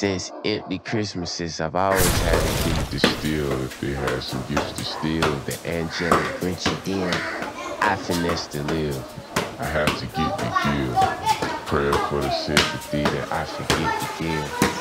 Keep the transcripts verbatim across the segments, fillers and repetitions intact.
Since empty Christmases, I've always had a gift to steal. If they had some gifts to steal, the angelic Grinchy dim, I finesse to live. I have to get the gift. Prayer for the sympathy that I forget to give.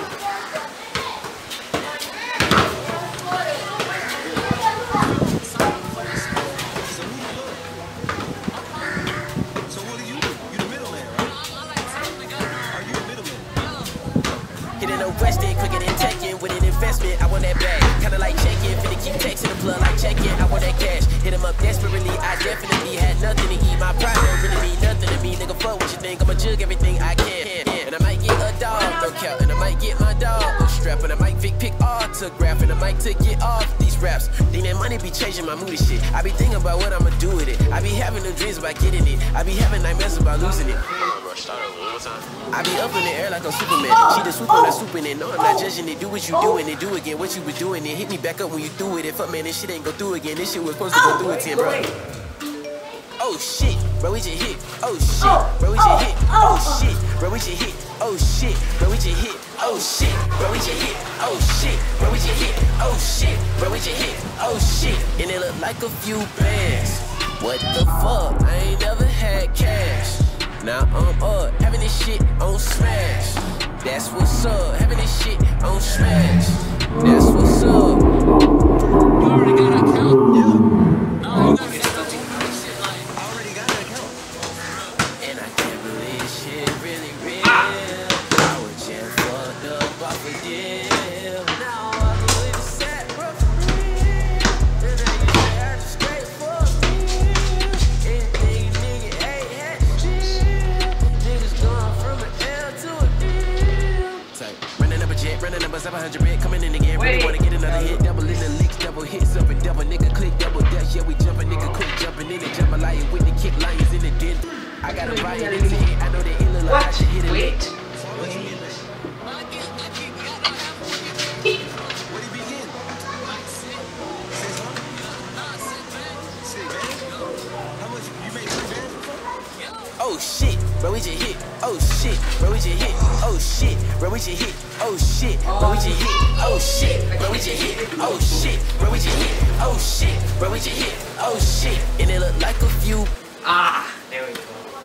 Rested, quicker than checking with an investment. I want that bag, kinda like checking. Finna keep texting the plug like checking. I want that cash, hit him up desperately. I definitely had nothing to eat. My pride don't really mean nothing to me. Nigga, fuck what you think. I'ma jug everything I can. And I might get a dog, no count. And I might get my dog a strap. And I might pick pick autograph. And I might take it off these raps. Think that money be changing my mood and shit. I be thinking about what I'ma do with it. I be having them dreams about getting it. I be having nightmares about losing it. I be up in the air like a Superman. She the swoop on the swooping it. No, I'm not judging it. Do what you do and then do again what you was doing. Then hit me back up when you threw it. If fuck man, this shit ain't go through again. This shit was supposed to go through it, ten, bro. Oh shit, bro, we just hit. Oh shit, bro, we just hit. Oh shit, bro, we just hit. Oh shit, bro, we just hit. Oh shit, bro, we just hit. Oh shit, bro, we just hit. Oh shit, bro, we just hit. Oh shit, and it look like a few bands. What the fuck? I ain't never had cash. Now I'm up, having this shit on smash. That's what's up, having this shit on smash. That's what's up. You already got an account? Yeah. Oh, you gotta get something. I already got an account. And I can't believe shit really real. Ah. I was just fucked up off a deal. Now I believe it's sad, bro, for real. And I used to have to straight fuck me. And these niggas ain't had to steal. Niggas going from an L to a deal. Type. Running up a jet, running up a seven hundred bit, coming in again. Really wanna get another hit. Double in the leaks, double hits up and double nigga click, double dash. Yeah, we jumping, nigga quick jumping in and jump a lion with the kick lions in the den. I got a riot in the head. I know they ill like I should hit it. Wait. Oh shit, bro, we just hit. Oh shit, bro, we just hit. Oh shit, bro, we just hit. Oh shit, bro, we just hit. Oh shit, bro, we just hit. Oh shit, bro, we just hit. Oh shit, bro, we just hit. Oh shit, and it look like a few. Ah, there we go.